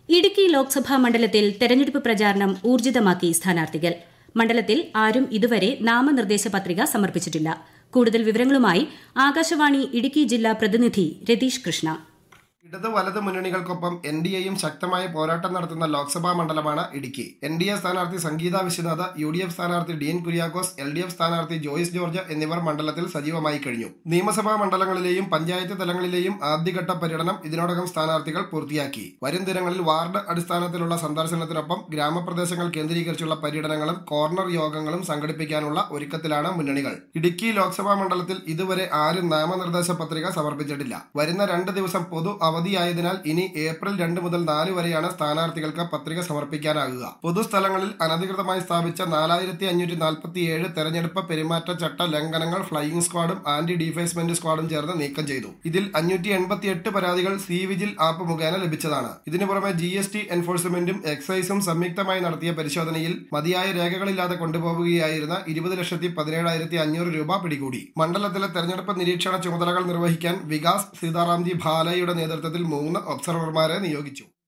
ഇടുക്കി ലോക്സഭാ മണ്ഡലത്തിൽ തെരഞ്ഞെടുപ്പ് പ്രചാരണം ഊർജിതമാക്കി സ്ഥാനാർത്ഥികൾ. മണ്ഡലത്തിൽ ആരും ഇതുവരെ നാമനിർദ്ദേശ പത്രിക സമർപ്പിച്ചിട്ടില്ല. കൂടുതൽ വിവരങ്ങളുമായി ആകാശവാണി ഇടുക്കി ജില്ലാ പ്രതിനിധി രതീഷ് കൃഷ്ണ. ഇടത് വലത് മുന്നണികൾക്കൊപ്പം എൻഡിഎയും ശക്തമായ പോരാട്ടം നടത്തുന്ന ലോക്സഭാ മണ്ഡലമാണ് ഇടുക്കി. എൻഡിഎ സ്ഥാനാർത്ഥി സംഗീത വിശ്വനാഥ്, യുഡിഎഫ് സ്ഥാനാർത്ഥി ഡീൻ കുര്യാക്കോസ്, എൽഡിഎഫ് സ്ഥാനാർത്ഥി ജോയിസ് ജോർജ് എന്നിവർ മണ്ഡലത്തിൽ സജീവമായി കഴിഞ്ഞു. നിയമസഭാ മണ്ഡലങ്ങളിലെയും പഞ്ചായത്ത് തലങ്ങളിലെയും ആദ്യഘട്ട പര്യടനം ഇതിനോടകം സ്ഥാനാർത്ഥികൾ പൂർത്തിയാക്കി. വരും ദിനങ്ങളിൽ വാർഡ് അടിസ്ഥാനത്തിലുള്ള സന്ദർശനത്തിനൊപ്പം ഗ്രാമപ്രദേശങ്ങൾ കേന്ദ്രീകരിച്ചുള്ള പര്യടനങ്ങളും കോർണർ യോഗങ്ങളും സംഘടിപ്പിക്കാനുള്ള ഒരുക്കത്തിലാണ് മുന്നണികൾ. ഇടുക്കി ലോക്സഭാ മണ്ഡലത്തിൽ ഇതുവരെ ആരും നാമനിർദ്ദേശ പത്രിക സമർപ്പിച്ചിട്ടില്ല. വരുന്ന 2 ദിവസം പൊതു അവധിയായതിനാൽ ഇനി ഏപ്രിൽ 2 മുതൽ 4 വരെയാണ് സ്ഥാനാർത്ഥികൾക്ക് പത്രിക സമർപ്പിക്കാനാകുക. പൊതുസ്ഥലങ്ങളിൽ അനധികൃതമായി സ്ഥാപിച്ച 4547 തെരഞ്ഞെടുപ്പ് പെരുമാറ്റച്ചട്ട ലംഘനങ്ങൾ ഫ്ലൈയിംഗ് സ്ക്വാഡും ആന്റി ഡീഫേസ്മെന്റ് സ്ക്വാഡും ചേർന്ന് നീക്കം ചെയ്തു. ഇതിൽ 588 പരാതികൾ സി വിജിൽ ആപ്പ് മുഖേന ലഭിച്ചതാണ്. ഇതിനു പുറമെ GST എൻഫോഴ്സ്മെന്റും എക്സൈസും സംയുക്തമായി നടത്തിയ പരിശോധനയിൽ മതിയായ രേഖകളില്ലാതെ കൊണ്ടുപോവുകയായിരുന്ന 20,17,500 രൂപ പിടികൂടി. മണ്ഡലത്തിലെ തെരഞ്ഞെടുപ്പ് നിരീക്ഷണ ചുമതലകൾ നിർവഹിക്കാൻ വികാസ് സീതാറാംജി ഭാലയുടെ നേതൃത്വത്തിൽ 3 ഒബ്സർവർമാരെ നിയോഗിച്ചു.